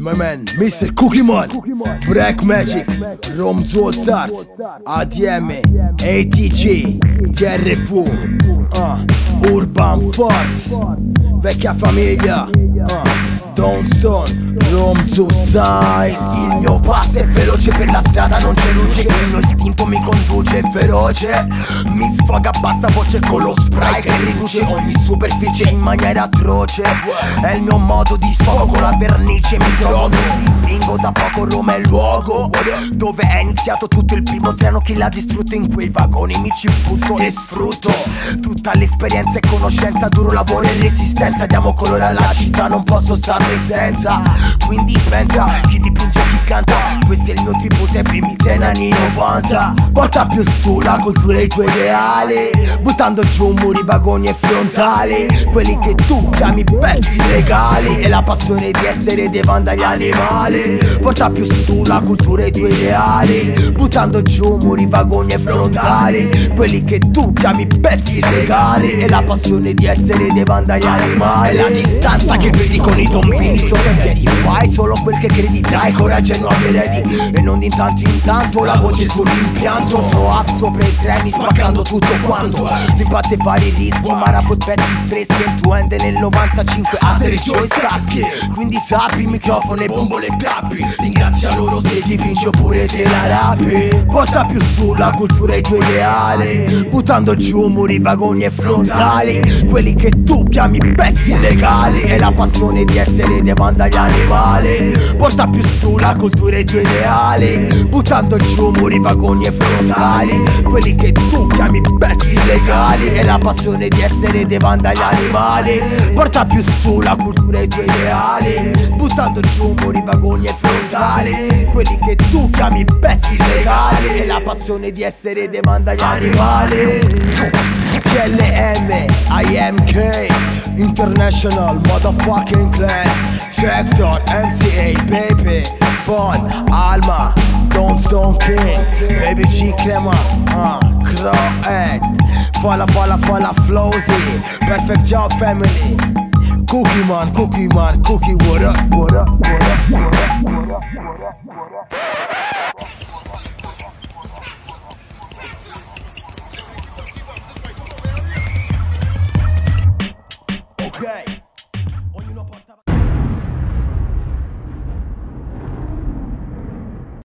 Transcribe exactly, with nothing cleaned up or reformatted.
My man, mister Cookie Man, Black Magic, Rome All Stars, A D M, A T G, T R V, uh, Urban Force, vecchia famiglia, uh, Don't Stone, Rome Side. Il mio passo è veloce, per la strada non c'è luce, il mio istinto mi conduce, è feroce. Mi sfoga a bassa voce con lo spray che riduce ogni superficie in maniera atroce. È il mio modo di sfogo con la vernice, mi drogo. Bingo da poco, Roma è il luogo dove è iniziato tutto, il primo treno che l'ha distrutto. In quei vagoni mi ci butto e sfrutto tutta l'esperienza e conoscenza, duro lavoro e resistenza. Diamo colore alla città, non posso starne senza. Quindi pensa, chi dipinge chi canta, questo è il mio tributo ai primi treni anni novanta. Porta più su la cultura e i tuoi ideali, buttando giù muri, vagoni e frontali, quelli che tu chiami pezzi legali, e la passione di essere dei vandali animali. Porta più su la cultura e i tuoi ideali, buttando giù muri, vagoni e frontali, quelli che tu chiami pezzi legali, e la passione di essere dei vandali animali. E la distanza che vedi con i tombini sopra i piedi, fai solo quel che credi, dai coraggio ai nuovi eredi, e non di tanto in tanto la voce sull'impianto. Throw up sopra i treni, spaccando tutto quanto, l'impatto e vari rischi, marabo e pezzi freschi, il tuo end nel novantacinque, Asterix e Staschi. Quindi sappi, microfono e bombole e tappi, ringrazia loro se ti vinci oppure te la rapi. Porta più su la cultura e i tuoi ideali, buttando giù muri, vagoni e frontali, quelli che tu chiami pezzi illegali, e la passione di essere dei vandali animali. Porta più su la cultura e i tuoi ideali, buttando giù muri, vagoni e frontali, quelli che tu chiami pezzi illegali, e la passione di essere dei vandali animali. Porta più su la cultura e i tuoi ideali, buttando giù muri, vagoni e frontali, quelli che tu chiami pezzi illegali, e la passione di essere dei vandali animali. T L M, I M K, International Motherfucking Clan, Sector, M T A, Baby, Fun, Alma, Don't Stone King, Baby G Crema, uh, Crow, Falla Falla Falla Flowzy, Perfect Job Family, Cookie Man, Cookie Man, Cookie, what up, what up, what up, what up, what up.